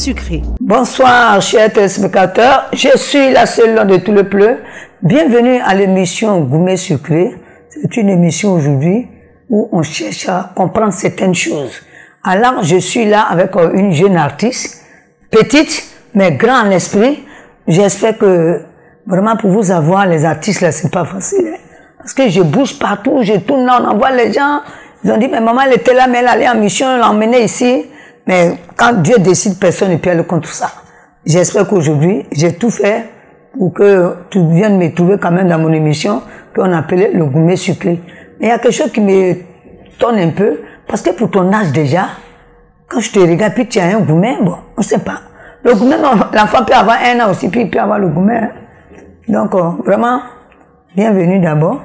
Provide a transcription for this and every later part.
sucré. Bonsoir chers téléspectateurs, je suis la seule de tout le peuple. Bienvenue à l'émission Gourmet Sucré. C'est une émission aujourd'hui où on cherche à comprendre certaines choses. Alors je suis là avec une jeune artiste, petite mais grand en esprit. J'espère que vraiment pour vous avoir les artistes là c'est pas facile. Hein? Parce que je bouge partout, je tourne là, on envoie les gens. Ils ont dit mais maman elle était là mais elle allait en mission, elle l'a emmenée ici. Mais quand Dieu décide, personne ne peut aller contre ça. J'espère qu'aujourd'hui, j'ai tout fait pour que tu viennes me trouver quand même dans mon émission qu'on appelait le gourmet sucré. Mais il y a quelque chose qui me tonne un peu, parce que pour ton âge déjà, quand je te regarde, puis tu as un gourmet, bon, on ne sait pas. Le gourmet, l'enfant peut avoir 1 an aussi, puis il peut avoir le gourmet. Hein. Donc, vraiment, bienvenue d'abord.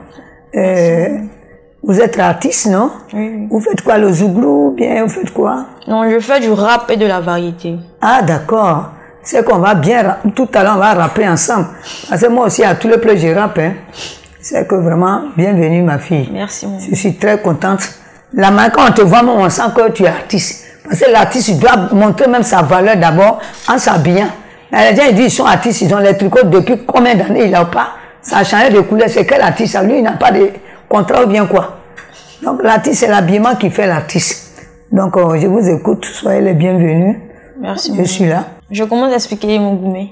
Vous êtes artiste, non? Oui. Vous faites quoi, le zouglou, bien, vous faites quoi? Non, je fais du rap et de la variété. Ah, d'accord. C'est qu'on va bien, tout à l'heure, on va rapper ensemble. Parce que moi aussi, à tous les pleurs, je rappe, hein. C'est que vraiment, bienvenue, ma fille. Merci, mon Je suis très contente. La main, quand on te voit, on sent que tu es artiste. Parce que l'artiste, il doit montrer même sa valeur d'abord en s'habillant. Les gens, ils disent, ils sont artistes, ils ont les tricots depuis combien d'années, il n'a pas. Ça a changé de couleur, c'est quel artiste? Lui, il n'a pas de contrat ou bien quoi. Donc l'artiste, c'est l'habillement qui fait l'artiste. Donc je vous écoute, soyez les bienvenus. Merci. Je suis là. Je commence à expliquer mon gourmet.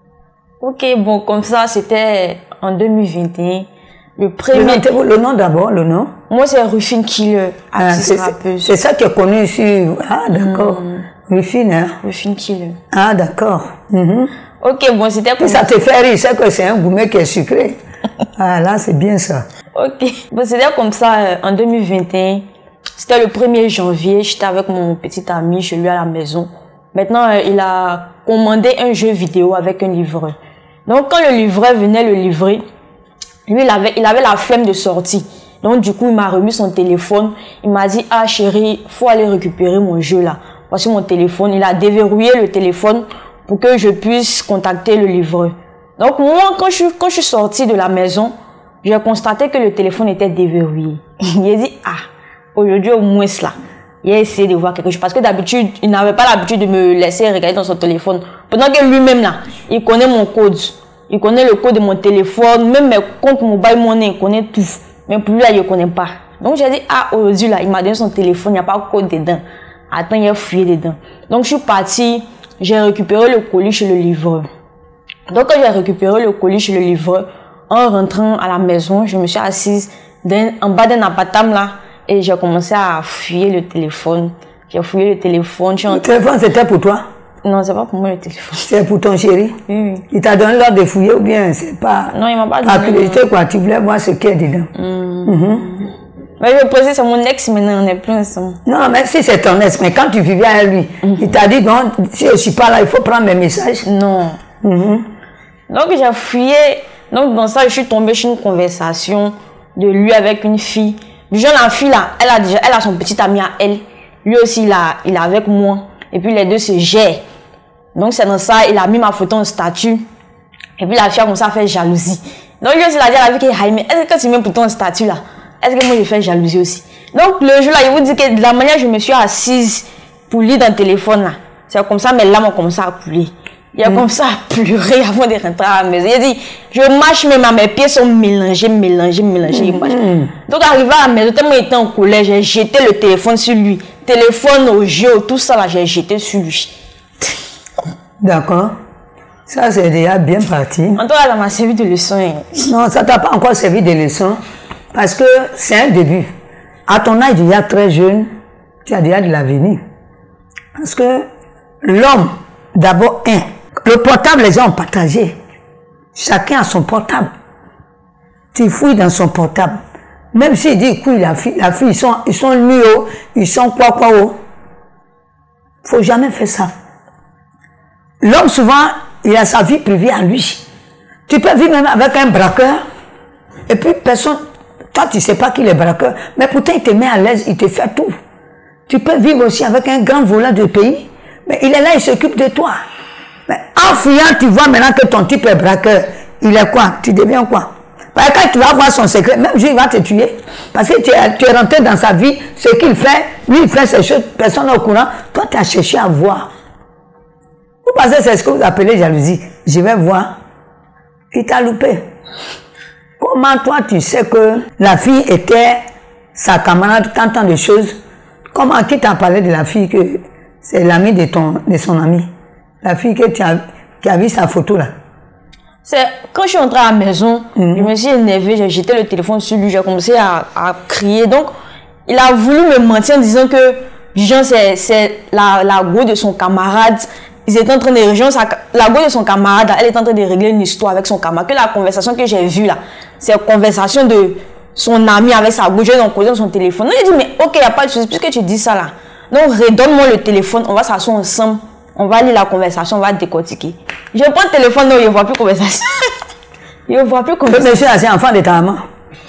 Ok, bon, comme ça, c'était en 2021. Le premier... Le nom d'abord, le nom? Moi, c'est Rufine Killer, artiste rappeuse. C'est ça qui est connu ici. Ah, d'accord. Rufine, hein? Rufine Killer. Ah, d'accord. Ok, bon, c'était comme... Ça te fait rire, c'est que c'est un gourmet qui est sucré. Ah, là, c'est bien ça. Ok. Bon, c'était comme ça en 2021. C'était le 1er janvier. J'étais avec mon petit ami chez lui à la maison. Maintenant, il a commandé un jeu vidéo avec un livreur. Donc, quand le livreur venait le livrer, lui, il avait la flemme de sortir. Donc, du coup, il m'a remis son téléphone. Il m'a dit, ah chérie, faut aller récupérer mon jeu là. Voici mon téléphone. Il a déverrouillé le téléphone pour que je puisse contacter le livreur. Donc, moi, quand je suis sortie de la maison, j'ai constaté que le téléphone était déverrouillé. Il a dit, ah, aujourd'hui au moins cela. Il a essayé de voir quelque chose. Parce que d'habitude, il n'avait pas l'habitude de me laisser regarder dans son téléphone. Pendant que lui-même là, il connaît mon code. Il connaît le code de mon téléphone. Même mes comptes mobile money, il connaît tout. Mais pour lui là, il ne connaît pas. Donc j'ai dit, ah, aujourd'hui là, il m'a donné son téléphone, il n'y a pas de code dedans. Attends, il a fouillé dedans. Donc je suis partie, j'ai récupéré le colis chez le livreur. Donc quand j'ai récupéré le colis chez le livreur, en rentrant à la maison, je me suis assise en bas d'un appartement là et j'ai commencé à fouiller le téléphone. J'ai fouillé le téléphone. Le téléphone c'était pour toi? Non, c'est pas pour moi le téléphone. C'est pour ton chéri? Oui. Il t'a donné l'ordre de fouiller ou bien c'est pas... Non, il m'a pas donné. Accrédité quoi, tu voulais voir ce qu'il y a dedans. Mais je précise, c'est mon ex maintenant, on est plus ensemble. Non, mais si c'est ton ex, mais quand tu vivais avec lui, il t'a dit non, si je suis pas là, il faut prendre mes messages. Non. Donc j'ai fouillé. Donc dans ça, je suis tombée sur une conversation de lui avec une fille. Déjà la fille là, elle a son petit ami à elle. Lui aussi il est avec moi. Et puis les deux se gèrent. Donc c'est dans ça, il a mis ma photo en statut. Et puis la fille a commencé à faire jalousie. Donc lui aussi il a dit à la fille que Jaime, est-ce que tu mets pour ton statut là? Est-ce que moi je fais jalousie aussi? Donc le jour là, il vous dit que de la manière je me suis assise pour lire dans le téléphone là. C'est comme ça, mes larmes ont commencé à couler. Il a comme ça à pleurer avant de rentrer à la maison. Il a dit, je marche même, mes pieds sont mélangés. Donc arrivé à la maison, tellement il était en colère, j'ai jeté le téléphone sur lui. Téléphone au jeu, tout ça là, j'ai jeté sur lui. D'accord. Ça c'est déjà bien parti. En tout cas, ça m'a servi de leçon. Non, ça t'a pas encore servi de leçon. Parce que c'est un début. À ton âge, il y a très jeune, tu as déjà de l'avenir. Parce que l'homme, d'abord, le portable, les gens ont partagé. Chacun a son portable. Tu fouilles dans son portable. Même s'il dit, écoute, la fille, ils sont nus, ils sont quoi. Faut jamais faire ça. L'homme, souvent, il a sa vie privée à lui. Tu peux vivre même avec un braqueur. Et puis, personne, toi, tu sais pas qu'il est braqueur. Mais pourtant, il te met à l'aise, il te fait tout. Tu peux vivre aussi avec un grand voleur de pays. Mais il est là, il s'occupe de toi. Mais en fouillant, tu vois maintenant que ton type est braqueur. Il est quoi? Tu deviens quoi? Parce que quand tu vas voir son secret, même lui, il va te tuer. Parce que tu es rentré dans sa vie, ce qu'il fait, lui, il fait ces choses, personne n'est au courant. Toi, tu as cherché à voir. Vous pensez que c'est ce que vous appelez jalousie? Je vais voir. Il t'a loupé. Comment toi tu sais que la fille était sa camarade, tant de choses? Comment qui t'a parlé de la fille que c'est l'ami de son ami? La fille que qui a vu sa photo là. C'est quand je suis entrée à la maison, je me suis énervée, j'ai jeté le téléphone sur lui, j'ai commencé à crier. Donc, il a voulu me mentir en disant que c'est la go de son camarade. Ils étaient en train de régler la go de son camarade, elle est en train de régler une histoire avec son camarade. Que la conversation que j'ai vue là, c'est la conversation de son ami avec sa go, j'ai donc causé son téléphone. Donc, j'ai dit, mais ok, il n'y a pas de souci, puisque tu dis ça là. Donc, redonne-moi le téléphone, on va s'asseoir ensemble. On va lire la conversation, on va décortiquer. Je prends le téléphone, non, il ne voit plus conversation. Il ne voit plus conversation. Monsieur, c'est enfant de ta maman.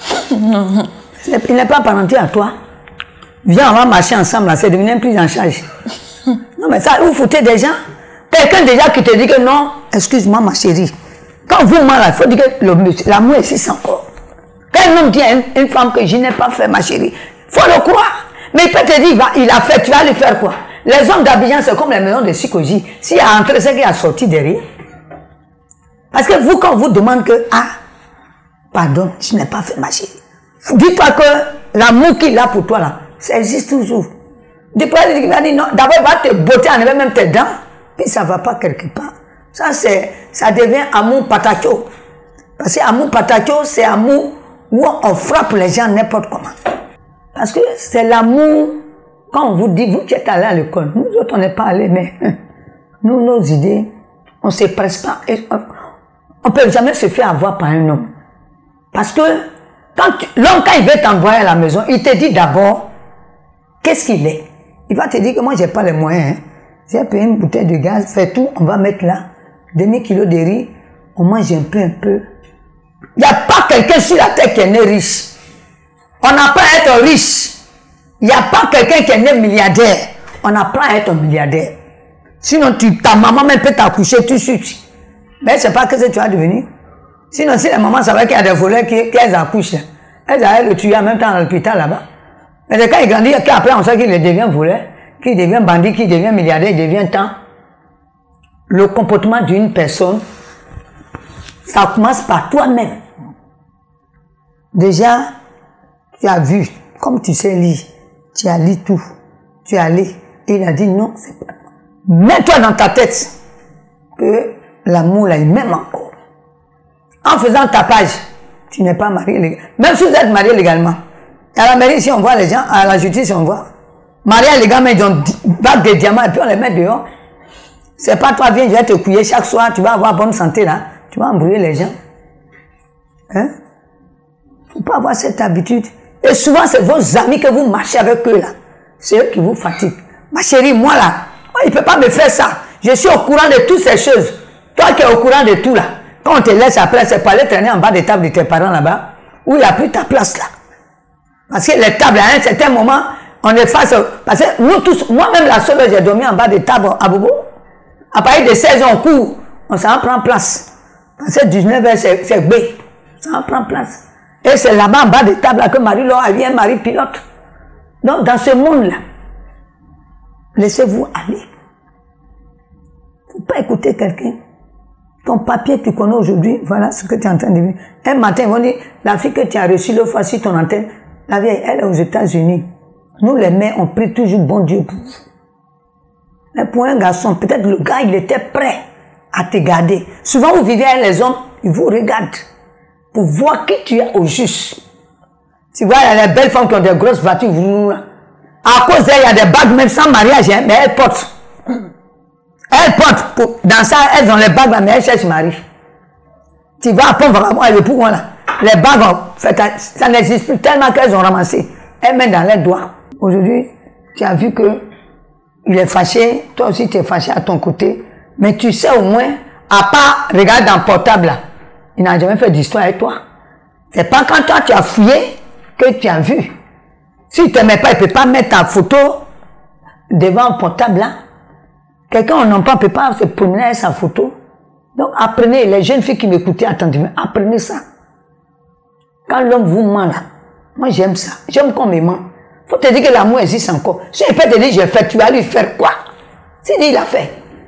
Il n'est pas parenté à toi. Viens, on va marcher ensemble, c'est devenu un prise en charge. Non, mais ça, vous foutez des gens. Quelqu'un déjà qui te dit que non, excuse-moi ma chérie. Quand vous mal, il faut dire que l'amour existe encore. Quand un homme dit à une femme que je n'ai pas fait ma chérie, il faut le croire. Mais il peut te dire, il a fait, tu vas lui faire quoi? Les hommes d'Abidjan, c'est comme les maisons de Sikoji. S'il a entré, c'est qu'il a sorti derrière. Parce que vous, quand on vous demande que, ah, pardon, je n'ai pas fait ma chérie. Dis-toi que l'amour qu'il a pour toi là, ça existe toujours. Depuis, il va dire non, d'abord il va te botter, enlever même tes dents, puis ça ne va pas quelque part. Ça devient amour patacho. Parce que amour patacho, c'est amour où on frappe les gens n'importe comment. Parce que c'est l'amour, quand on vous dit, vous qui êtes allé à l'école, nous autres on n'est pas allés, mais nous, nos idées, on ne se presse pas. On ne peut jamais se faire avoir par un homme. Parce que l'homme, quand il veut t'envoyer à la maison, il te dit d'abord, qu'est-ce qu'il est? Il va te dire que moi, j'ai pas les moyens. Hein. J'ai payé une bouteille de gaz, fais tout, on va mettre là, demi-kilo de riz, on mange un peu. Il n'y a pas quelqu'un sur la terre qui est né riche. On apprend à être riche. Il n'y a pas quelqu'un qui est né milliardaire. On apprend à être milliardaire. Sinon, ta maman même peut t'accoucher tout de suite. Mais c'est pas que tu vas devenir. Sinon, si la maman savait qu'il y a des voleurs qui accouchent, elles allaient le tuer en même temps dans l'hôpital là-bas. Mais quand il grandit, qu'après on sait qu'il devient voleur, qu'il devient bandit, qu'il devient milliardaire, il devient tant. Le comportement d'une personne, ça commence par toi-même. Déjà, tu as vu, comme tu sais lire, tu as lu tout, tu as lu, et il a dit non, c'est pas. Mets-toi dans ta tête que l'amour là, il m'aime encore. En faisant tapage, tu n'es pas marié légalement. Même si vous êtes marié légalement, à la mairie, si on voit les gens, à la justice, on voit. Marié légalement, ils ont bague de diamants et puis on les met dehors. C'est pas toi, viens, je vais te couiller chaque soir, tu vas avoir bonne santé là, tu vas embrouiller les gens. Hein? Faut pas avoir cette habitude. Et souvent, c'est vos amis que vous marchez avec eux là. C'est eux qui vous fatiguent. Ma chérie, moi là, il peut pas me faire ça. Je suis au courant de toutes ces choses. Toi qui es au courant de tout là, quand on te laisse après, c'est pas aller traîner en bas des tables de tes parents là-bas, où il n'y a plus ta place là. Parce que les tables, à un certain moment, on est face. Parce que nous tous, moi-même la seule, j'ai dormi en bas des tables à Bobo. À partir de 16 ans, on court, on s'en prend place. Parce que 19 heures, c'est B. Ça en prend place. Et c'est là-bas, en bas des tables, là, que Marie-Laure a eu un mari pilote. Donc, dans ce monde-là, laissez-vous aller. Il ne faut pas écouter quelqu'un. Ton papier, tu connais aujourd'hui, voilà ce que tu es en train de vivre. Un matin, ils vont dire, la fille que tu as reçue l'autre fois sur ton antenne, la vieille, elle est aux États-Unis. Nous, les mères, on prie toujours bon Dieu pour vous. Mais pour un garçon, peut-être le gars, il était prêt à te garder. Souvent, vous vivez avec les hommes, ils vous regardent pour voir qui tu es au juste. Tu vois, il y a des belles femmes qui ont des grosses voitures. À cause d'elles, il y a des bagues, même sans mariage, hein, mais elles portent. Elles portent. Dans ça, elles ont les bagues, là, mais elles cherchent mari. Tu vas à Pont-Vraiment, et le pouvoir là. Les bagues, ça n'existe plus tellement qu'elles ont ramassé. Elles mettent dans les doigts. Aujourd'hui, tu as vu que il est fâché, toi aussi tu es fâché à ton côté, mais tu sais au moins, à part regarder dans le portable là, il n'a jamais fait d'histoire avec toi. C'est pas quand toi tu as fouillé que tu as vu. S'il ne t'aimait pas, il ne peut pas mettre ta photo devant le portable là. Quelqu'un on n'en peut pas se promener avec sa photo. Donc apprenez, les jeunes filles qui m'écoutaient attentivement, apprenez ça. Quand l'homme vous ment là, moi j'aime ça, j'aime qu'on me ment. Faut te dire que l'amour existe encore. Si il peut te dire j'ai fait, tu vas lui faire quoi? S'il dit il a fait.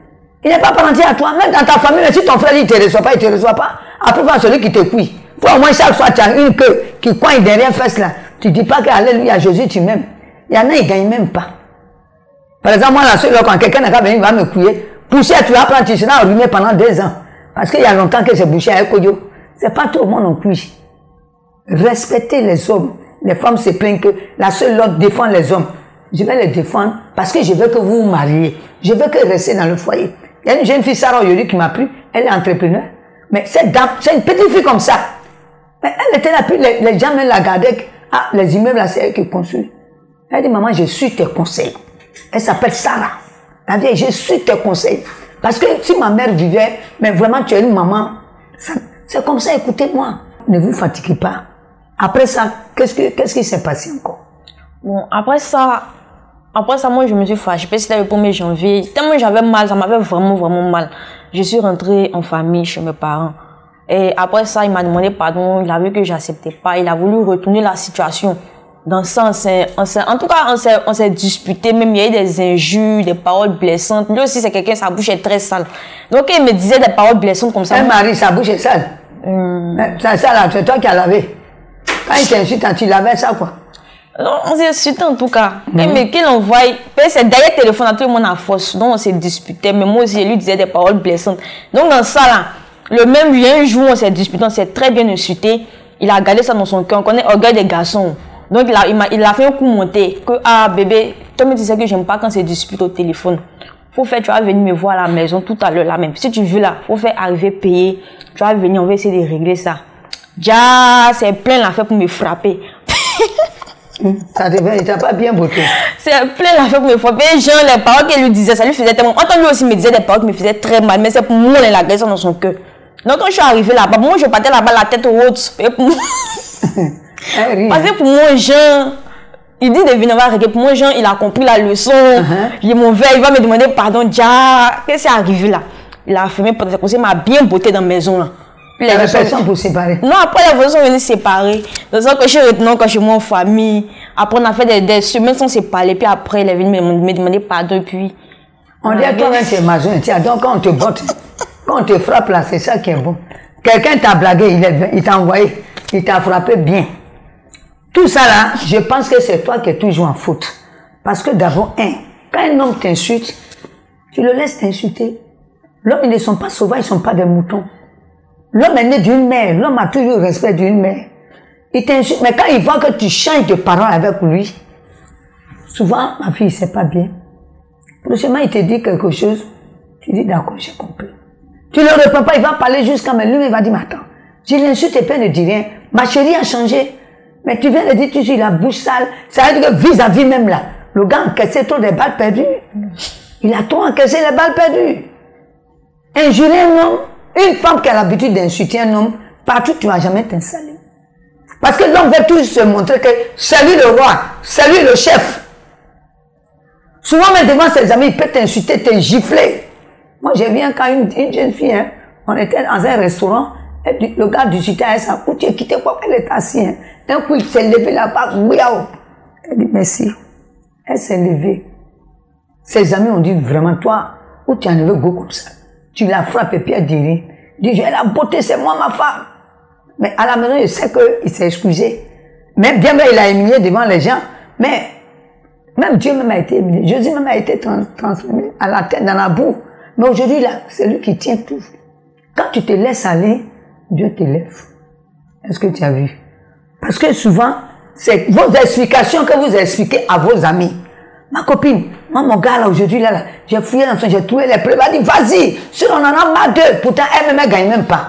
Il n'est pas parenté à toi. Même dans ta famille, si ton frère ne te reçoit pas, il ne te reçoit pas. Après, il celui qui te couille. Pour au moins chaque fois, tu as une queue qui coigne derrière fesse là. Tu ne dis pas qu'alléluia, Jésus, tu m'aimes. Il y en a, ils ne gagnent même pas. Par exemple, moi, la seule, quand quelqu'un n'a qu'à venir, il va me couiller. Poussière, tu vas prendre, tu seras enrhumé pendant 2 ans. Parce qu'il y a longtemps que j'ai bouché avec Kodio. C'est pas tout le monde non plus. Respectez les hommes. Les femmes se plaignent que la seule autre défend les hommes. Je vais les défendre parce que je veux que vous vous mariez. Je veux que restez dans le foyer. Il y a une jeune fille, Sarah Oyori, qui m'a plu. Elle est entrepreneur. Mais cette dame, c'est une petite fille comme ça. Mais elle était là, puis les gens même la gardaient. Ah, les immeubles là, c'est elle qui construit. Elle dit, maman, je suis tes conseils. Elle s'appelle Sarah. La vieille, je suis tes conseils. Parce que si ma mère vivait, mais vraiment tu es une maman, c'est comme ça, écoutez-moi. Ne vous fatiguez pas. Après ça, qu'est-ce qui s'est passé encore? Bon, après ça, moi je me suis fâchée. C'était le 1er janvier. Tellement j'avais mal, ça m'avait vraiment mal. Je suis rentrée en famille chez mes parents. Et après ça, il m'a demandé pardon. Il a vu que j'acceptais pas. Il a voulu retourner la situation. Dans ce sens, en tout cas, on s'est disputé, même il y a eu des injures, des paroles blessantes. Lui aussi, c'est quelqu'un, sa bouche est très sale. Donc, il me disait des paroles blessantes comme ça. Un mari, sa bouche est sale. C'est ça là, c'est toi qui as lavé. Quand il t'insulte, tu lavais ça quoi? Non, on s'est insulté en tout cas. Mais qu'il envoie, c'est derrière le téléphone, tout le monde a force. Donc, on s'est disputé. Mais moi aussi, je lui disais des paroles blessantes. Donc, dans ça là, le même jour où on s'est disputé, on s'est très bien insulté. Il a gardé ça dans son cœur. On connaît orgueil des garçons. Donc, il a fait un coup monté. Que, ah, bébé, toi, tu sais que j'aime pas quand c'est dispute au téléphone. Faut faire, tu vas venir me voir à la maison tout à l'heure, là même. Si tu veux, là, faut faire arriver, payer. Tu vas venir, on va essayer de régler ça. Déjà, c'est plein l'affaire pour me frapper. Ça il t'a pas bien botté. C'est plein l'affaire pour me frapper. Genre, les paroles qu'elle lui disait, ça lui faisait tellement. Entends, lui aussi me disait des paroles qui me faisaient très mal. Mais c'est pour moi, l'agression dans son cœur. Donc, quand je suis arrivée là-bas, moi, je partais là-bas la tête haute. Et pour moi. Parce que pour moi, Jean, il dit de venir voir régler. Pour moi, Jean, il a compris la leçon. Il est mauvais, il va me demander pardon. Déjà, qu'est-ce qui est arrivé là? Il a fermé pour ça. Il m'a bien botté dans la maison là. Puis les personnes pour séparer. Non, après les voisins sont venus séparer. Donc, quand je suis retenue, quand je suis moi en famille, après on a fait des semaines sans se parler. Puis après, il est venu me demander pardon. Puis. On dit à toi-même, tu es majeur. Donc, quand on te botte, quand on te frappe là, c'est ça qui est bon. Quelqu'un t'a blagué, il t'a envoyé, il t'a frappé bien. Tout ça là, je pense que c'est toi qui es toujours en faute. Parce que d'abord, quand un homme t'insulte, tu le laisses t'insulter. L'homme, ils ne sont pas sauvages, ils ne sont pas des moutons. L'homme est né d'une mère, l'homme a toujours le respect d'une mère. Il t'insulte, mais quand il voit que tu changes de parole avec lui, souvent, ma fille, c'est pas bien. Prochainement, il te dit quelque chose, tu dis d'accord, j'ai compris. Tu ne le réponds pas, il va parler jusqu'à mais lui, il va dire, mais attends, je l'insulte et puis ne dit rien. Ma chérie a changé. Mais tu viens de dire, tu as la bouche sale. Ça veut dire que vis-à-vis même là, le gars a encaissé trop des balles perdues. Il a trop encaissé les balles perdues. Injurer un homme, une femme qui a l'habitude d'insulter un homme, partout tu ne vas jamais t'installer. Parce que l'homme veut toujours se montrer que c'est lui le roi, c'est lui le chef. Souvent même devant ses amis, il peut t'insulter, te gifler. Moi j'ai vu quand une jeune fille, on était dans un restaurant, et le gars discutait avec sa où tu es quitté quoi, elle est assise. D'un coup il s'est levé là-bas, elle dit merci. Elle s'est levée. Ses amis ont dit vraiment toi, où tu en veux go comme ça. Tu la frappes et puis elle dit rien. Il dit, j'ai la beauté, c'est moi ma femme. Mais à la maison, je sais qu'il s'est excusé. Mais bien il a humilié devant les gens. Mais même Dieu même a été humilié. Jésus même a été transformé à la tête, dans la boue. Mais aujourd'hui, là, c'est lui qui tient tout. Quand tu te laisses aller, Dieu te lève. Est-ce que tu as vu? Parce que souvent, c'est vos explications que vous expliquez à vos amis. Ma copine, moi, mon gars, là, aujourd'hui, là, j'ai fouillé dans son, j'ai trouvé les preuves. Elle dit, vas-y, si on en a marre d'eux. Pourtant, elle ne gagne même pas.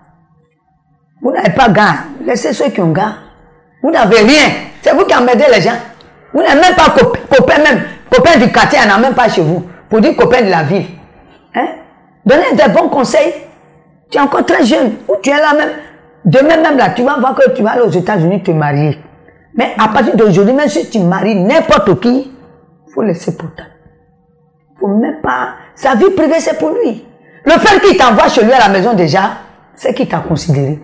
Vous n'avez pas gars. Laissez ceux qui ont gars. Vous n'avez rien. C'est vous qui emmerdez les gens. Vous n'avez même pas copain, même. Copain du quartier, il n'y en a même pas chez vous. Pour dire copain de la ville. Hein? Donnez des bons conseils. Tu es encore très jeune. Ou tu es là même. Demain même là, tu vas voir que tu vas aller aux États-Unis te marier. Mais à partir d'aujourd'hui, même si tu maries n'importe qui, il faut laisser pour toi. Il ne faut même pas. Sa vie privée, c'est pour lui. Le fait qu'il t'envoie chez lui à la maison déjà, c'est qu'il t'a considéré.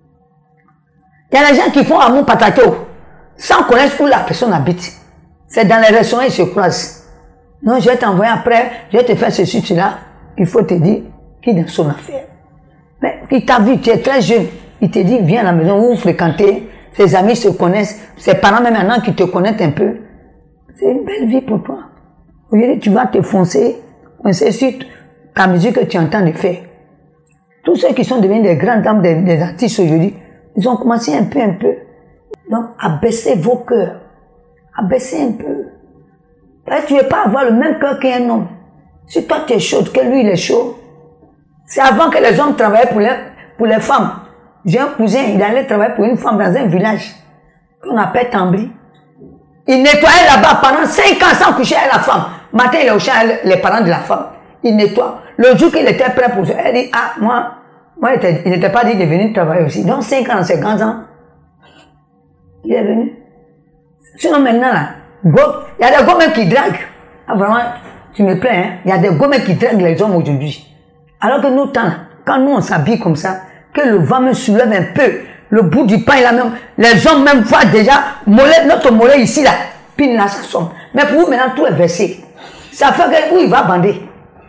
Il y a des gens qui font amour patato sans connaître où la personne habite. C'est dans les restaurants, ils se croisent. Non, je vais t'envoyer après, je vais te faire ceci, cela. il faut te dire qu'il est dans son affaire. Mais il t'a vu, tu es très jeune, il te dit, viens à la maison, où vous fréquentez, ses amis se connaissent, ses parents même maintenant qui te connaissent un peu. C'est une belle vie pour toi. Aujourd'hui, tu vas te foncer, c'est sur ta musique que tu entends de faire. Tous ceux qui sont devenus des grandes dames, des artistes aujourd'hui, ils ont commencé un peu. Donc, abaissez vos cœurs. Abaissez un peu. Parce que tu ne veux pas avoir le même cœur qu'un homme. Si toi tu es chaud, que lui il est chaud. C'est avant que les hommes travaillaient pour les femmes. J'ai un cousin, il allait travailler pour une femme dans un village qu'on appelle Tambri. Il nettoyait là-bas pendant 5 ans sans coucher avec la femme. Matin, il est au champ avec les parents de la femme. Il nettoie. Le jour qu'il était prêt pour ça, elle dit, ah, moi il n'était pas dit de venir travailler aussi. Donc 5 ans, c'est 15 ans. Il est venu. Sinon maintenant, là, il y a des gommes qui draguent. Ah, vraiment, tu me plains, hein? Il y a des gommes qui draguent les hommes aujourd'hui. Alors que nous, quand nous on s'habille comme ça, que le vent me soulève un peu, le bout du pain là même, les hommes même voient déjà notre mollet ici là, puis là ça somme. Mais pour vous maintenant tout est versé. Ça fait que où il va bander.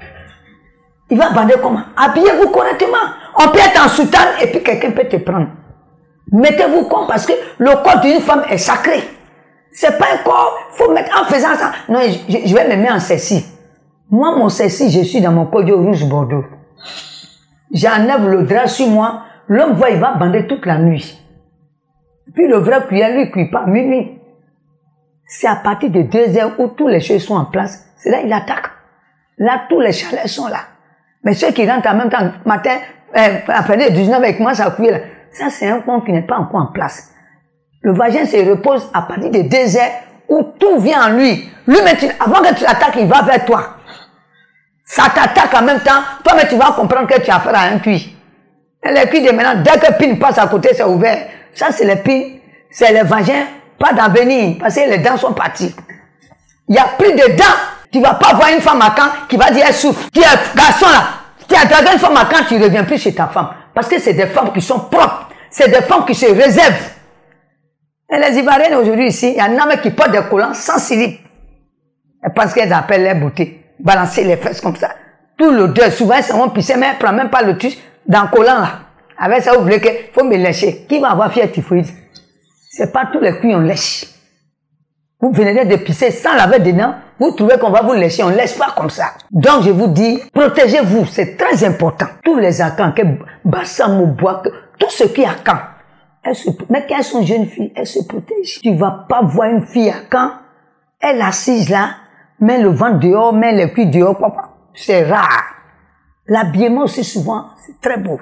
Il va bander comment? Habillez-vous correctement. On peut être en soutane et puis quelqu'un peut te prendre. Mettez-vous compte parce que le corps d'une femme est sacré. C'est pas un corps, faut mettre en faisant ça. Non, je vais me mettre en ceci. Moi, mon ceci, je suis dans mon col rouge bordeaux. J'enlève le drap sur moi. L'homme voit, il va bander toute la nuit. Puis le vrai cuillère, lui, cuit pas minuit. C'est à partir de 2 heures où tous les choses sont en place. C'est là il attaque. Là, tous les chalets sont là. Mais ceux qui rentrent en même temps, matin, après 19 avec moi, ça cuit là. Ça, c'est un point qui n'est pas encore en place. Le vagin se repose à partir de 2 heures où tout vient en lui. Lui, avant que tu l'attaques, il va vers toi. Ça t'attaque en même temps. Toi, mais tu vas comprendre que tu as affaire à un cuit. Et les cuits de maintenant, dès que pin passe à côté, c'est ouvert. Ça, c'est les pins. C'est les vagins, pas d'avenir. Parce que les dents sont parties. Il n'y a plus de dents. Tu ne vas pas voir une femme à Caen qui va dire elle souffre. Tu es garçon là. Tu as dragué une femme à Caen, tu ne reviens plus chez ta femme. Parce que c'est des femmes qui sont propres. C'est des femmes qui se réservent. Et les Ivoiriennes aujourd'hui ici, il y en a même qui portent des collants sans slip. Parce qu'elles appellent les beautés. Balancer les fesses comme ça. Tout l'odeur, souvent elles vont pisser, mais elles ne prennent même pas le truc dans le collant là. Avec ça, vous voulez qu'il faut me lécher. Qui va avoir fièvre typhoïde? C'est pas tous les cuits on lèche. Vous venez de pisser sans laver dedans, vous trouvez qu'on va vous lécher, on ne lèche pas comme ça. Donc je vous dis, protégez-vous, c'est très important. Tous les acans, que Bassam ou Bois, tout ce qui est à Caen, mais quand elles sont jeunes filles, elles se protègent. Tu ne vas pas voir une fille à Caen, elle assise là, met le ventre dehors, met les cuits dehors, c'est rare. L'habillement aussi souvent, c'est très beau.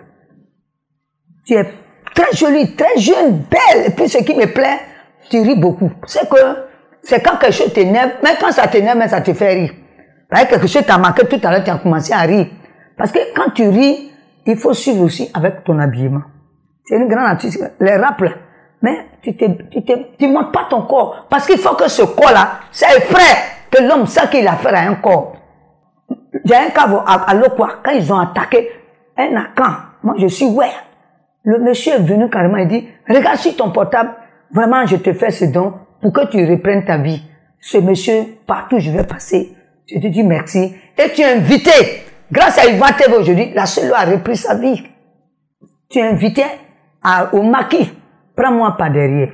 Tu es très jolie, très jeune, belle, et puis ce qui me plaît, tu ris beaucoup. C'est quand quelque chose t'énerve, mais quand ça t'énerve, ça te fait rire. Parce que quelque chose t'a marqué tout à l'heure, tu as commencé à rire. Parce que quand tu ris, il faut suivre aussi avec ton habillement. C'est une grande artiste, les rap là. Mais tu montes pas ton corps. Parce qu'il faut que ce corps-là, ça effraie que l'homme sait qu'il a affaire à un corps. J'ai un cas à Lokwa, quand ils ont attaqué un Akan, moi je suis ouais. Le monsieur est venu carrément, il dit, regarde sur ton portable, vraiment je te fais ce don pour que tu reprennes ta vie. Ce monsieur, partout je vais passer, je te dis merci. Et tu es invité, grâce à Yvan TV aujourd'hui, la seule a repris sa vie. Tu es invité au maquis, prends-moi par derrière.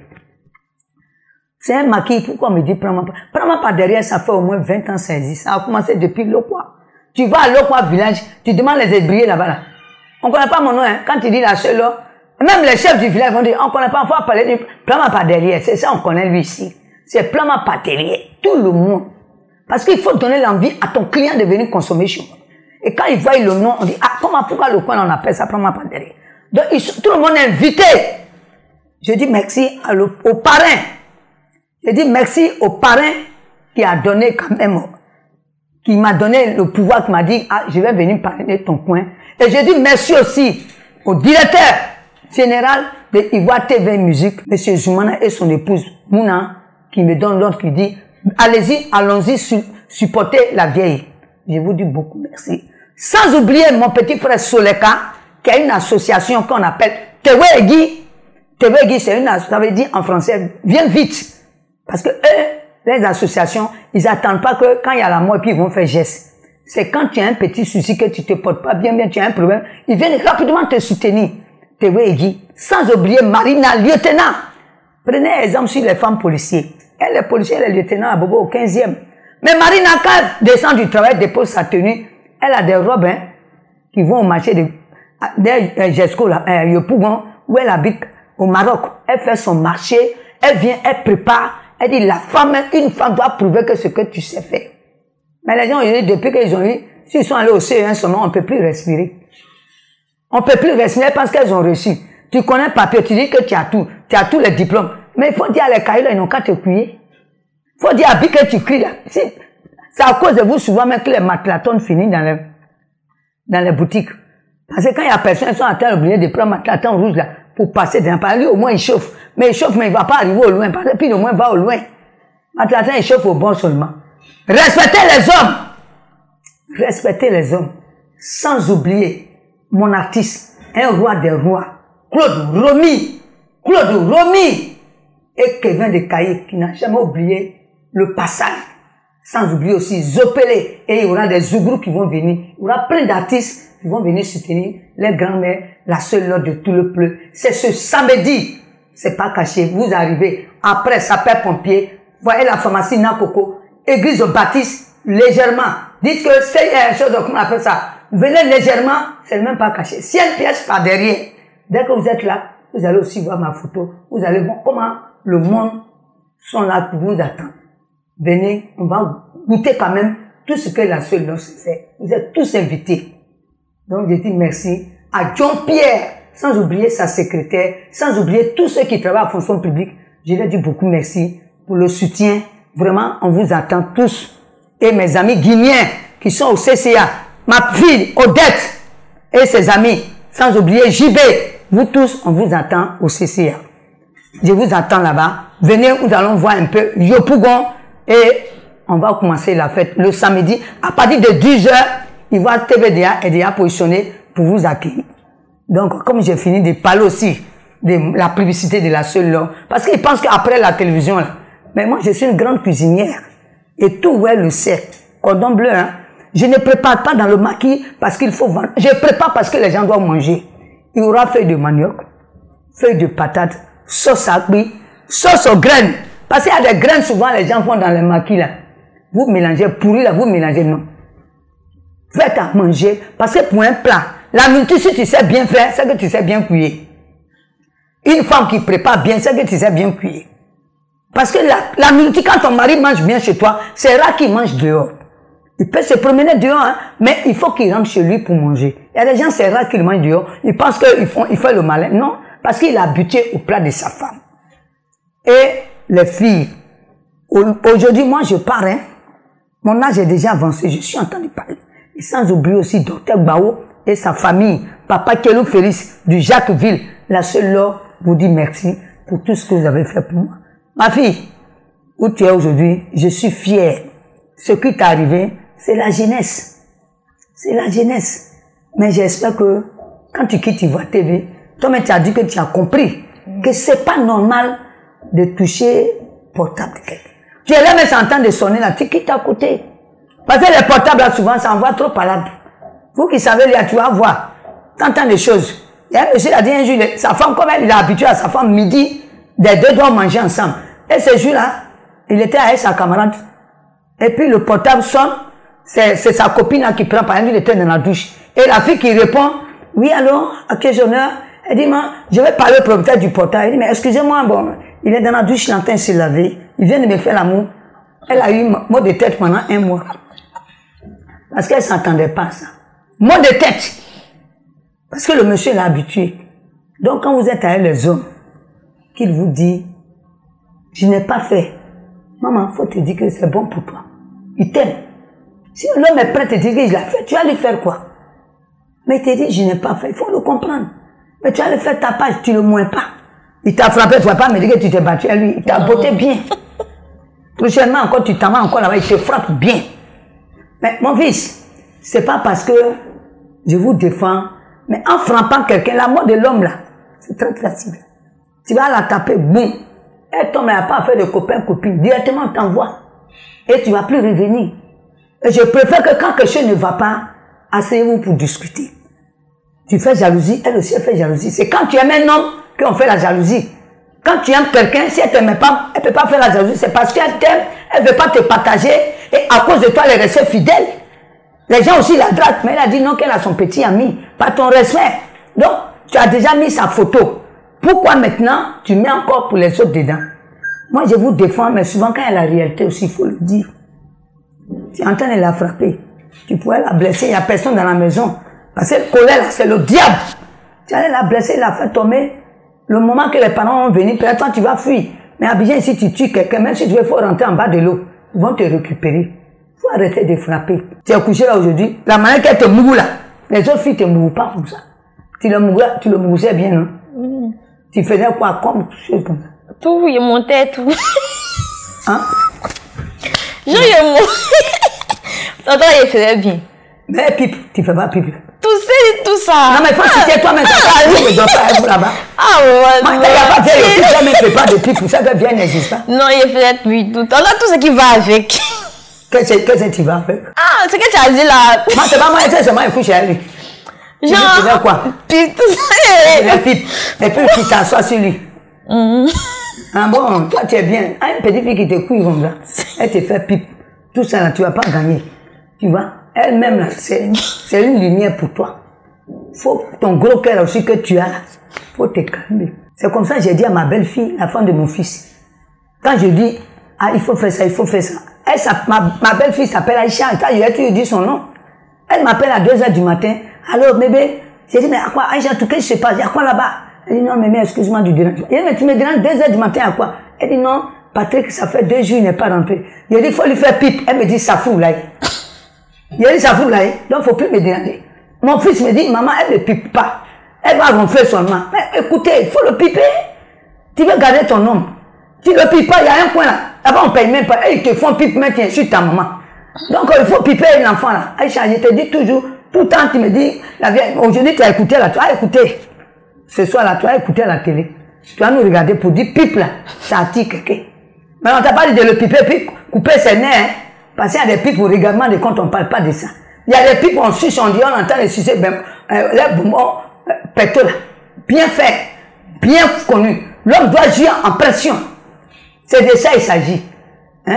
C'est un maquis, pourquoi on me dit prends-moi par derrière, ça fait au moins 20 ans ça existe. Ça a commencé depuis Lokwa. Tu vas à Lokwa village, tu demandes les ébriers là-bas là. On ne connaît pas mon nom, hein. Quand tu dis la seule, même les chefs du village vont dire, on ne connaît pas, on va parler du plan par derrière. C'est ça, on connaît lui ici. C'est plan par derrière. Tout le monde. Parce qu'il faut donner l'envie à ton client de venir consommer chez moi. Et quand il voit le nom, on dit, ah, pourquoi le coin on appelle ça plan par derrière? Donc, tout le monde est invité. Je dis merci au parrain. Je dis merci au parrain qui a donné quand même, qui m'a donné le pouvoir, qui m'a dit, ah, je vais venir parrainer ton coin. Et je dis merci aussi au directeur général de Ivoire TV Musique, M. Zoumana et son épouse Mouna, qui me donne l'ordre qui dit, allons-y supporter la vieille. Je vous dis beaucoup merci. Sans oublier mon petit frère Soleka, qui a une association qu'on appelle Tewegi. Tewegi, ça veut dire en français, viens vite. Parce que eux, les associations, ils n'attendent pas que quand il y a la mort, puis ils vont faire geste. C'est quand tu as un petit souci que tu te portes pas bien, tu as un problème, ils viennent rapidement te soutenir. Sans oublier Marina, lieutenant. Prenez exemple sur les femmes policières. Elle est policière, elle est lieutenant à Bobo au 15e. Mais Marina, quand elle descend du travail, dépose sa tenue, elle a des robes qui vont au marché de Jesco, Yopougon, où elle habite au Maroc. Elle fait son marché, elle vient, elle prépare. Elle dit, une femme doit prouver que ce que tu sais faire. Mais les gens, depuis qu'ils ont eu, s'ils sont allés au CE1 seulement, on ne peut plus respirer. On ne peut plus respirer parce qu'elles ont reçu. Tu connais le papier, tu dis que tu as tous les diplômes. Mais il faut dire à les cailloux, ils n'ont qu'à te cuiller. Il faut dire à Bic que tu cries là. C'est à cause de vous souvent même que les matelatons finissent dans les boutiques. Parce que quand il y a personne, ils sont en train d'oublier de prendre matelaton rouge là pour passer d'un pas. Lui au moins il chauffe. Mais il chauffe, mais il ne va pas arriver au loin. Parce que puis au moins il va au loin. Matelaton il chauffe au bon seulement. Respectez les hommes. Respectez les hommes. Sans oublier mon artiste, un roi des rois, Claude Romy. Claude Romy. Et Kevin de Caillé qui n'a jamais oublié le passage. Sans oublier aussi Zopélé. Et il y aura des Zougrous qui vont venir. Il y aura plein d'artistes qui vont venir soutenir les grands-mères, la seule loi de tout le pleu. C'est ce samedi. C'est pas caché. Vous arrivez après sapeur-pompier. Voyez la pharmacie Nakoko. Église Baptiste, légèrement. Dites que c'est une chose, comment on appelle ça. Venez légèrement, c'est même pas caché. Si une pièce par derrière, dès que vous êtes là, vous allez aussi voir ma photo. Vous allez voir comment le monde sont là pour vous attendre. Venez, on va goûter quand même tout ce que la seule loi se fait. Vous êtes tous invités. Donc je dis merci à John Pierre, sans oublier sa secrétaire, sans oublier tous ceux qui travaillent à fonction publique. Je leur dis beaucoup merci pour le soutien. Vraiment, on vous attend tous. Et mes amis guinéens qui sont au CCA, ma fille Odette et ses amis, sans oublier JB, vous tous, on vous attend au CCA. Je vous attends là-bas. Venez, nous allons voir un peu Yopougon et on va commencer la fête le samedi. À partir de 10h, il va TVDA est déjà positionné pour vous accueillir. Donc, comme j'ai fini de parler aussi de la publicité de la seule loi, parce qu'ils pensent qu'après la télévision, là, mais moi, je suis une grande cuisinière. Et tout, ouais, le sait. Cordon bleu, hein. Je ne prépare pas dans le maquis parce qu'il faut vendre. Je prépare parce que les gens doivent manger. Il y aura feuilles de manioc, feuilles de patates, sauce à cuire, sauce aux graines. Parce qu'il y a des graines, souvent, les gens font dans les maquis, là. Vous mélangez, pourri, là, vous mélangez, non. Faites à manger, parce que pour un plat, la nourriture, si tu sais bien faire, c'est que tu sais bien cuire. Une femme qui prépare bien, c'est que tu sais bien cuire. Parce que la nourriture, quand ton mari mange bien chez toi, c'est rare qu'il mange dehors. Il peut se promener dehors, hein, mais il faut qu'il rentre chez lui pour manger. Il y a des gens, c'est rare qu'ils mangent dehors. Ils pensent qu'ils font le malin. Non, parce qu'il est habitué au plat de sa femme. Et les filles, aujourd'hui, moi, je pars, hein. Mon âge est déjà avancé, je suis en train de parler. Et sans oublier aussi Dr Bao et sa famille, Papa Kelou Félix du Jacquesville, la seule là vous dit merci pour tout ce que vous avez fait pour moi. Ma fille, où tu es aujourd'hui, je suis fier. Ce qui t'est arrivé, c'est la jeunesse. C'est la jeunesse. Mais j'espère que quand tu quittes Ivoire TV, toi-même tu as dit que tu as compris que c'est pas normal de toucher portable de quelqu'un. Tu es là, mais c'est en train de sonner là, tu quittes à côté. Parce que les portables là, souvent, ça envoie trop par là. Vous qui savez, là, tu vas voir. T'entends des choses. Et un monsieur a dit un jour, sa femme, comme elle, il est habitué à sa femme, midi, les deux doivent manger ensemble. Et ce jour-là, il était avec sa camarade. Et puis le portable sonne, c'est sa copine là qui prend, par exemple, il était dans la douche. Et la fille qui répond, oui, allô, à quel honneur? Elle dit, je vais parler au propriétaire du portable. Elle dit, mais excusez-moi, bon, il est dans la douche, il est en train de se laver. Il vient de me faire l'amour. Elle a eu mot de tête pendant 1 mois. Parce qu'elle ne s'entendait pas à ça. Mot de tête. Parce que le monsieur l'a habitué. Donc quand vous êtes avec les hommes, qu'il vous dit, je n'ai pas fait. Maman, il faut te dire que c'est bon pour toi. Il t'aime. Si l'homme est prêt à te dire que je l'ai fait, tu vas lui faire quoi? Mais il te dit, je n'ai pas fait. Il faut le comprendre. Mais tu vas lui faire ta page, tu ne le moins pas. Il t'a frappé, tu ne vas pas me dire que tu t'es battu à lui. Il t'a botté bien. Prochainement, encore, tu t'en vas encore là-bas, il te frappe bien. Mais mon fils, c'est pas parce que je vous défends, mais en frappant quelqu'un, la mort de l'homme là, c'est très facile. Tu vas la taper, boum. Et toi, mais n'a pas fait de copain-copine. Directement, on t'envoie. Et tu ne vas plus revenir. Et je préfère que quand quelque chose ne va pas, asseyez-vous pour discuter. Tu fais jalousie, elle aussi elle fait jalousie. C'est quand tu aimes un homme qu'on fait la jalousie. Quand tu aimes quelqu'un, si elle ne t'aime pas, elle ne peut pas faire la jalousie. C'est parce qu'elle t'aime, elle ne veut pas te partager. Et à cause de toi, elle est restée fidèle. Les gens aussi la draguent, mais elle a dit non qu'elle a son petit ami. Pas ton respect. Donc, tu as déjà mis sa photo. Pourquoi maintenant, tu mets encore pour les autres dedans? Moi, je vous défends, mais souvent quand il y a la réalité aussi, il faut le dire. Tu es en train de la frapper. Tu pourrais la blesser, il n'y a personne dans la maison. Parce que le colère, c'est le diable. Tu allais la blesser, la faire tomber. Le moment que les parents vont venir, peut-être toi tu vas fuir. Mais à Abidjan, si tu tues quelqu'un, même si tu veux, il faut rentrer en bas de l'eau. Ils vont te récupérer. Il faut arrêter de frapper. Tu es couché là aujourd'hui. La manière qu'elle te moue là, les autres filles ne te mouent pas comme ça. Tu le moussais bien, non? Tu faisais quoi comme chose comme ça? Tout, il montait tout. Hein? Il montait. Tonton, il faisait bien. Mais pipe, tu fais pas pipe. Tout ça. Non, mais il faut citer toi-même. Tu dois pas être là-bas. Ah ouais. Moi, il n'y a pas fait le pipe, toi-même, ne fais pas de pipe. Pour ça que bien n'existe pas. Non, il fait oui, tout. On a tout ce qui va avec. Qu'est-ce que tu vas avec? Ah, ce que tu as dit là. Moi, c'est pas moi, c'est seulement un coup chez lui. Genre, quoi? Pipe, tout ça. Le pipe. Et puis, tu t'assois sur lui. Ah bon, toi, tu es bien. Une petite fille qui te couille comme ça, elle te fait pipe. Tout ça, là, tu ne vas pas gagner. Tu vois? Elle-même, là, c'est une lumière pour toi. Faut ton gros cœur aussi que tu as là. Faut te calmer. C'est comme ça que j'ai dit à ma belle-fille, la femme de mon fils. Quand je dis, ah, il faut faire ça, il faut faire ça. Ma belle-fille s'appelle Aïcha. Quand je lui ai dit son nom, elle m'appelle à 2h du matin. Alors, bébé, j'ai dit, mais à quoi, Aïcha, tout qu'est-ce qui se passe? Il y a quoi là-bas? Elle dit, non, mais excuse-moi du dérangement. Il dit, mais tu me déranges 2h du matin à quoi? Elle dit, non, Patrick, ça fait 2 jours, il n'est pas rentré. Il a dit, il faut lui faire pipe. Elle me dit, ça fout là. Il a dit, ça fout là, donc il ne faut plus me déranger. Mon fils me dit, maman, elle ne pipe pas. Elle va ronfler seulement. Mais écoutez, il faut le piper. Tu veux garder ton homme. Tu ne le pipes pas, il y a un coin là. Là-bas, on ne paye même pas. Et ils te font pipe maintenant sur ta maman. Donc, il faut piper l'enfant là. Aïcha, je te dis toujours, tout le temps, tu me dis, aujourd'hui, tu as écouté là, tu as écouté. Ce soir là, tu as écouté à la télé. Tu vas nous regarder pour dire pipe là. Ça attire quelqu'un. Mais on t'a pas dit de le piper, puis couper ses nerfs. Hein? Parce qu'il y a des pipes au règlement de compte, on ne parle pas de ça. Il y a des pipes, on suce, on dit, on entend les sucer, les bonbons, péteux là. Bien fait, bien connu. L'homme doit jouer en pression. C'est de ça il s'agit. Hein?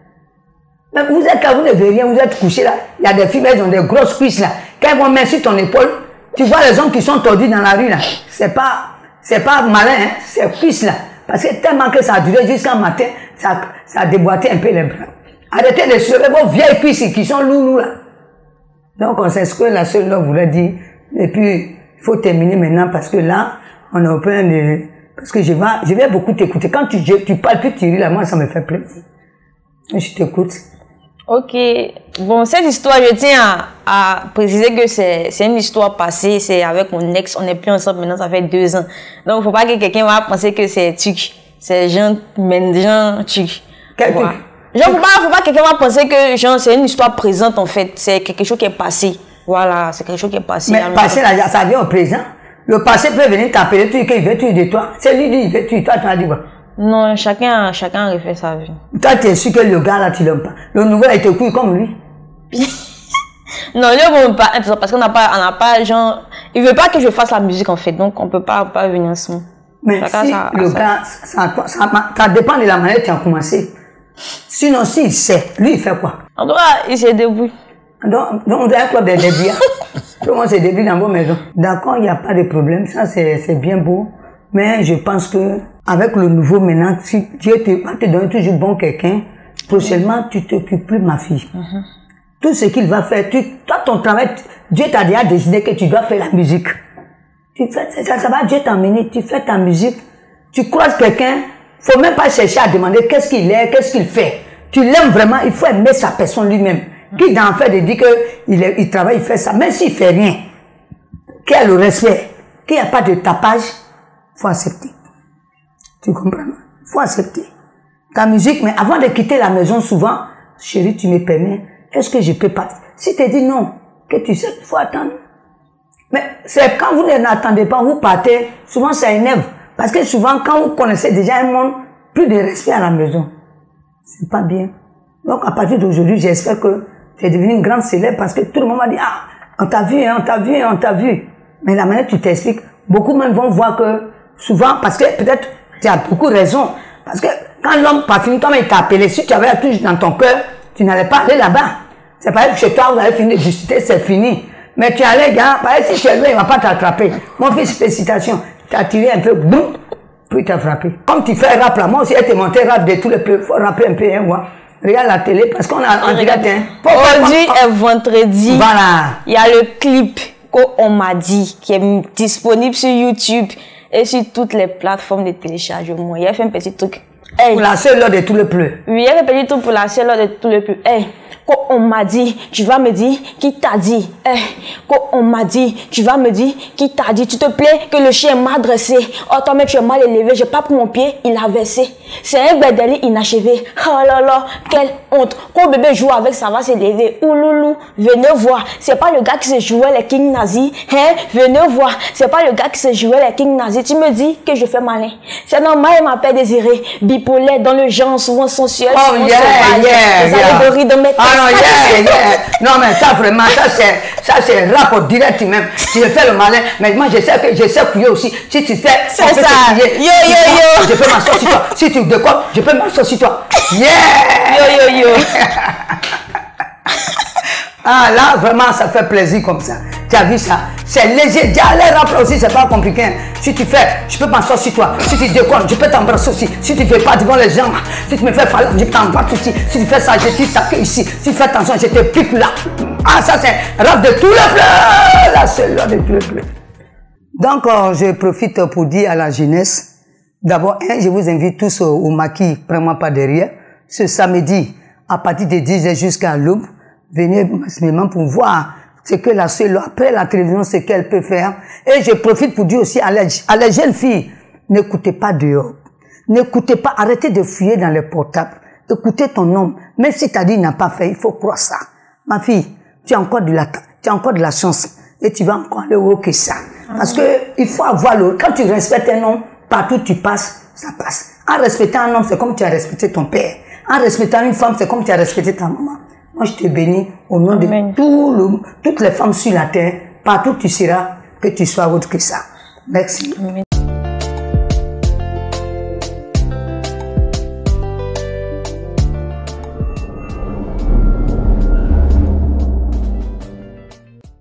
Mais vous êtes là, vous ne verrez rien, vous êtes couché là. Il y a des filles, elles ont des grosses cuisses là. Quand elles vont mettre sur ton épaule, tu vois les hommes qui sont tordus dans la rue là. C'est pas malin, hein? C'est cuisses là. Parce que tellement que ça a duré jusqu'à matin, ça a déboîté un peu les bras. Arrêtez de se vos vieilles cuisses qui sont loulous là. Donc on sait ce que la seule là voulait dire. Et puis, il faut terminer maintenant parce que là, on est au plein de... Parce que je vais beaucoup t'écouter. Quand tu parles plus, tu ris là, moi ça me fait plaisir. Je t'écoute. Ok. Bon, cette histoire, je tiens à préciser que c'est une histoire passée. C'est avec mon ex. On n'est plus ensemble maintenant, ça fait 2 ans. Donc, il ne faut pas que quelqu'un va penser que c'est tuc. C'est gens tuc. Quel truc? Genre, faut pas que quelqu'un va penser que genre c'est une histoire présente en fait. C'est quelque chose qui est passé. Voilà, c'est quelque chose qui est passé. Mais passé là, ça vient au présent. Le passé peut venir t'appeler, tu dis qu'il veut tuer de toi. C'est lui qui veut tuer toi, tu as dit quoi? Non, chacun refait sa vie. Toi, tu es sûr que le gars là, tu l'aimes pas. Le nouveau là, il te couille comme lui. Non, lui, on pas, parce qu'on n'a pas, genre, il veut pas que je fasse la musique en fait, donc on peut pas venir ensemble. Mais chacun si le gars, ça dépend de la manière dont tu as commencé. Sinon, s'il sait, lui, il fait quoi? En tout cas, il s'est débrouillé. Donc, on a un club de débit. Tout le monde se débrouille dans vos maisons. D'accord, il n'y a pas de problème. Ça, c'est bien beau. Mais je pense que avec le nouveau maintenant, si Dieu va te donner toujours bon quelqu'un, prochainement, tu t'occupes plus, ma fille. Tout ce qu'il va faire, toi, ton travail, Dieu t'a déjà décidé que tu dois faire la musique. Tu fais, ça va, Dieu t'emmener, tu fais ta musique, tu croises quelqu'un, faut même pas chercher à demander qu'est-ce qu'il est, qu'est-ce qu'il fait. Tu l'aimes vraiment, il faut aimer sa personne lui-même. Qui d'en fait de dire qu'il travaille, il fait ça, même s'il fait rien, qu'il a le respect, qu'il n'y a pas de tapage, faut accepter. Tu comprends? Faut accepter. Ta musique, mais avant de quitter la maison, souvent, chérie, tu me permets, est-ce que je peux partir? Si tu dis non, que tu sais, il faut attendre. Mais c'est quand vous n'attendez pas, vous partez, souvent ça énerve. Parce que souvent, quand vous connaissez déjà un monde, plus de respect à la maison. C'est pas bien. Donc, à partir d'aujourd'hui, j'espère que Tu es devenue une grande célèbre parce que tout le monde m'a dit, ah, on t'a vu, hein, on t'a vu, on t'a vu. Mais la manière que tu t'expliques, beaucoup même vont voir que souvent, parce que peut-être tu as beaucoup raison, parce que quand l'homme pas fini, toi-même il t'a appelé, si tu avais la touche dans ton cœur, tu n'allais pas aller là-bas. C'est pas que chez toi, vous avez fini de discuter, c'est fini. Mais tu allais, gars, si tu es loin, il ne va pas t'attraper. Mon fils, félicitations. Tu as tiré un peu, boum, puis il t'a frappé. Comme tu fais rap là, moi aussi, elle te monté rap de tous les peu, il faut rapper un peu, hein, moi. Regarde la télé, parce qu'on a en direct, hein. Aujourd'hui est vendredi. Voilà. Il y a le clip qu'on m'a dit, qui est disponible sur YouTube et sur toutes les plateformes de téléchargement. Il a fait un petit truc. Hey. Pour la seule lors de tout le pleu. Oui, il y a un petit truc pour la seule lors de tout le pleu. Hey. Quand on m'a dit, tu vas me dire qui t'a dit. Eh, quand on m'a dit, tu vas me dire qui t'a dit. Tu te plais que le chien m'a dressé. Oh, toi, mais tu es mal élevé. J'ai pas pris mon pied, il a versé. C'est un bédeli inachevé. Oh là là, quelle honte. Quand le bébé joue avec, ça va s'élever. Ouloulou, venez voir. C'est pas le gars qui se jouait les kings nazis. Hein, venez voir. C'est pas le gars qui se jouait les kings nazis. Tu me dis que je fais malin. C'est normal, il m'appelle Désiré. Bipolaire dans le genre, souvent sensuel. Oh, souvent yeah, sauvage. yeah, Les allégories de mes ah non, yeah. Non, mais ça, vraiment, ça, c'est rap au direct même. Tu fais le malin, mais moi, je sais couiller aussi. Si tu fais, c'est ça. Yo. Je peux m'asseoir sur toi. Si tu décolles, je peux m'asseoir sur toi. Yeah! Yo. Ah, là, vraiment, ça fait plaisir comme ça. Tu as vu ça? C'est léger. Déjà, les rap aussi, c'est pas compliqué. Si tu fais, je peux m'asseoir sur toi. Si tu décolles, je peux t'embrasser aussi. Si tu fais pas devant les gens, si tu me fais falloir, je peux t'embrasser aussi. Si tu fais ça, je t'accueille ici. Si tu fais attention, je te pique là. Ah, ça, c'est rap de tout le bleu. Là, c'est rap de tout le bleu. Donc, je profite pour dire à la jeunesse, d'abord, je vous invite tous au maquis, vraiment pas derrière, ce samedi, à partir de 10h jusqu'à l'aube. Venez massivement pour voir ce que la seule, après la télévision, ce qu'elle peut faire. Et je profite pour dire aussi à les jeunes filles, n'écoutez pas dehors. N'écoutez pas, arrêtez de fuyer dans les portables. Écoutez ton homme. Même si t'as dit il n'a pas fait, il faut croire ça. Ma fille, tu as encore de la chance. Et tu vas encore aller haut que ça. Parce que il faut avoir quand tu respectes un homme, partout tu passes, ça passe. En respectant un homme, c'est comme tu as respecté ton père. En respectant une femme, c'est comme tu as respecté ta maman. Moi, je te bénis au nom de toutes les femmes sur la terre, partout tu seras, que tu sois autre que ça. Merci. Amen.